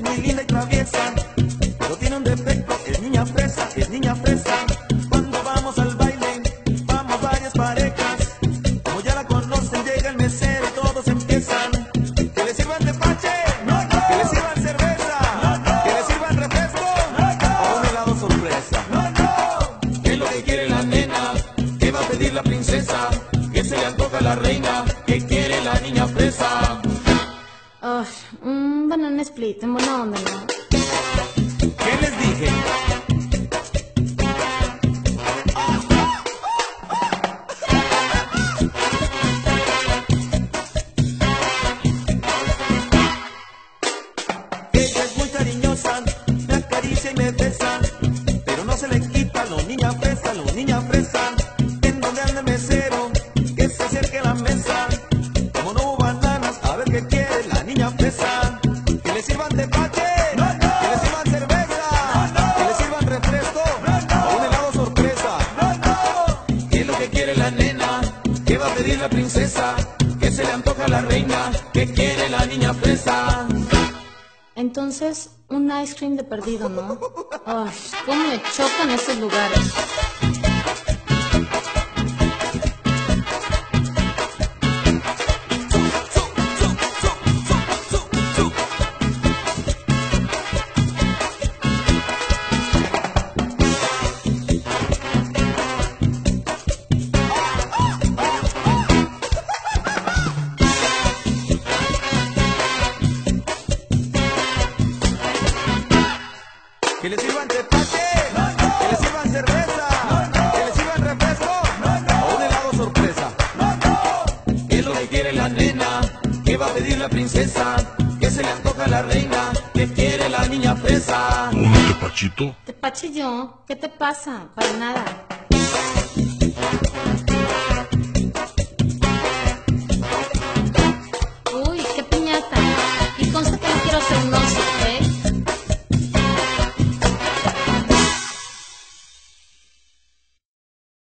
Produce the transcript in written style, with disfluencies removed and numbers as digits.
muy linda y traviesa, pero tiene un defecto, es niña fresa, es niña fresa. Cuando vamos al baile, vamos varias parejas. Como ya la conocen, llega el mesero y todos empiezan. Que le sirvan tepache, que le sirvan cerveza, que le sirvan refresco o un helado sorpresa. ¿Qué es lo que quiere la nena? ¿Qué va a pedir la princesa? ¿Qué se le antoja a la reina? ¿Qué quiere la niña fresa? Ay, un banana split, en buena onda, ¿no? ¿Qué les dije? Ella es muy cariñosa, me acaricia y me besa, pero no se le quita lo niña fresa, lo niña fresa. En donde anda el mesero, que se acerque a la mesa. Como no hubo bananas, a ver qué quiere la niña fresa. Que le sirvan tepache, que le sirvan cerveza, que le sirvan refresco o un helado sorpresa. ¿Qué es lo que quiere la nena? ¿Qué va a pedir la princesa? ¿Qué se le antoja a la reina? ¿Qué quiere la niña fresa? Entonces, un ice cream de perdido, ¿no? Ay, cómo me chocan esos lugares. Que le sirvan tepache, que le sirvan cerveza, que le sirvan refresco o un helado sorpresa. ¿Qué es lo que quiere la nena? ¿Qué va a pedir la princesa? ¿Qué se le antoja a la reina? ¿Qué quiere la niña fresa? ¿Un tepachito? Tepache yo, ¿qué te pasa? Para nada.